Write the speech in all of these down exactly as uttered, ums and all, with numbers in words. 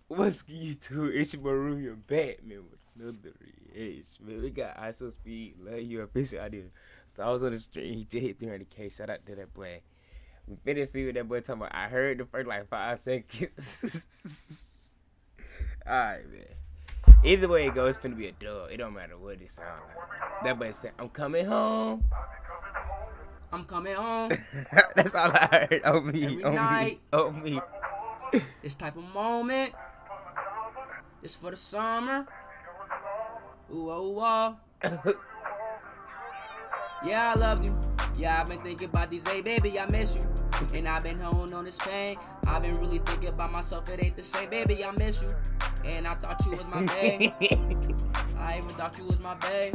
What's YouTube? It's Maroon Batman with another reaction. Man, we got I So Speed, Love You, official idea. So I was on the street, he did hit three hundred K. Shout out to that boy. We finished see what that boy talking about. I heard the first like five seconds. Alright, man. Either way it goes, it's finna be a dub. It don't matter what it sound like. That boy said, I'm coming home. I'm coming home. That's all I heard on me. Every on night. me. On me. This type of moment. This for the summer. Ooh, oh, oh. Yeah, I love you. Yeah, I've been thinking about these days, baby, I miss you. And I've been holding on this pain. I've been really thinking about myself, it ain't the same, baby, I miss you. And I thought you was my babe. I even thought you was my babe.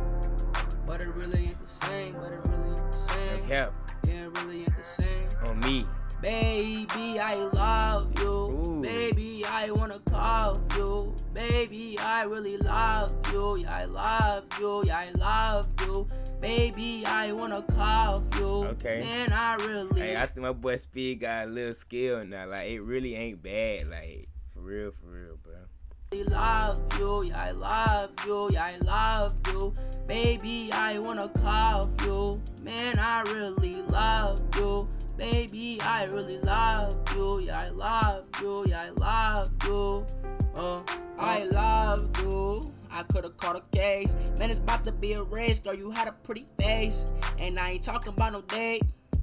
But it really ain't the same, but it really ain't the same. Okay. Yeah, it really ain't the same. On me. Baby, I love you. Ooh. Baby, I wanna call you. Baby, I really love you. Yeah, I love you. Yeah, I love you. Baby, I wanna call you. Okay. Man, I really. Hey, I think my boy Speed got a little skill now. Like, it really ain't bad. Like, for real, for real, bro. love you, yeah, I love you, yeah, I love you. Baby, I wanna call you. Man, I really love you. Baby, I really love you, yeah, I love you, yeah, I love you. Uh, I love you. I could've caught a case. Man, it's about to be a race, girl, you had a pretty face. And I ain't talking about no date.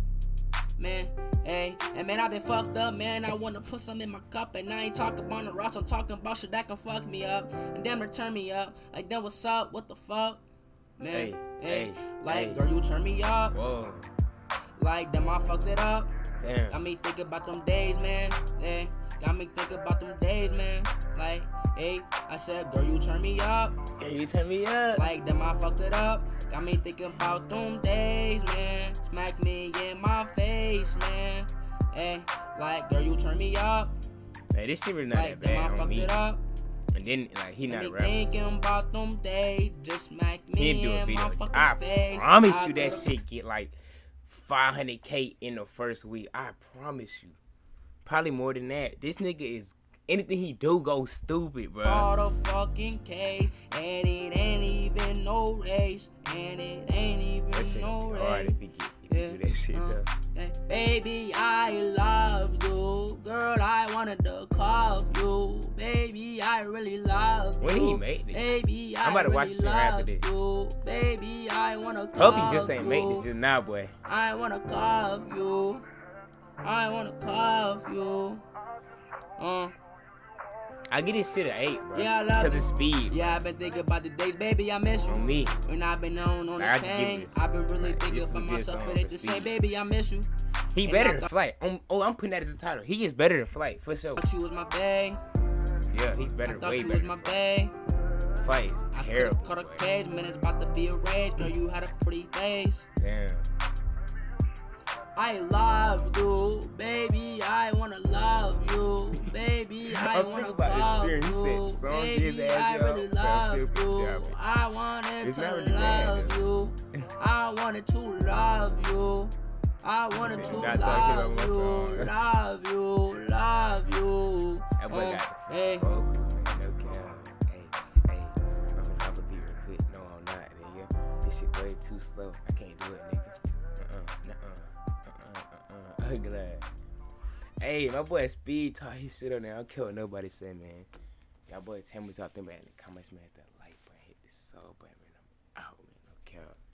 Man, hey, and man, I been fucked up, man. I wanna put some in my cup, and I ain't talking about the rocks. I'm talking about shit that can fuck me up, and damn, it turn me up. Like, then what's up? What the fuck, man? Hey, hey, hey, like, hey. girl, you turn me up. Whoa. Like, damn, I fucked it up. Damn. Got me thinking about them days, man. Hey, got me thinking about them days, man. Like, hey, I said, girl, you turn me up. Girl, you turn me up. Like, damn, I fucked it up. Got me thinking about them days, man. Smack me in my face, man. Hey, like, girl, you turn me up. Hey, this shit really not Like, that damn, I bad on fucked me. it up. And then, like, he Got not a me rapper. thinking about them days. Just smack He me didn't do a in video. my fucking I face. promise I you that could've- shit get like five hundred K in the first week. I promise you. Probably more than that. This nigga is, anything he do goes stupid, bro. All the fucking case, and it ain't even no race, and it ain't even That shit no be hard race. if he, get, if Yeah, he do that shit, uh, though. Hey, baby, I love you. Girl, I wanted to cuff you. Baby, I really love you. When he made this? Baby, I I'm about to watch really this after love this. you. Baby, I wanna Hope cuff he just ain't make this you. just now, boy. I wanna cuff you. I wanna cuff you. Uh, I get this shit an eight, bro. Yeah, I love Cause it's speed. yeah, I've been thinking about the days, baby, I miss you. On me. When I've been on on I this have to give pain, this. I've been really Like, thinking this about is a good myself. song It ain't for the same, Speed. baby, I miss you. He And better I than thought- Flight. Um, oh, I'm putting that as a title. He is better than Flight, for sure. Thought you was my bae. Yeah, he's I better, thought way you better. was my bae. Flight is I terrible. could've caught a boy. cage, man, it's about to be a rage. Girl, you had a pretty face. Damn. I love you, baby. I wanna love you, baby. I I'm wanna thinking about love this you, stream. He said, "Song baby. his ass I up, really but I love still put you. job in." I wanted It's to not really bad, love though. you. I wanted to love you. I wanted to Not talking about love my you, song. love you, love you. That boy Uh, got the hey. focus, man. No cap. Hey, hey. I'm gonna have a beat real quick. No, I'm not, nigga. This shit way too slow. I can't do it, nigga. Uh-uh, nuh-uh. Uh-uh, uh-uh. I'm glad. Hey, my boy Speed taught his shit on there. I don't care what nobody say, man. Y'all boys tell me talk them back in the comments, man. Hit that like button, hit the sub button, man. I'm out, man. No cap.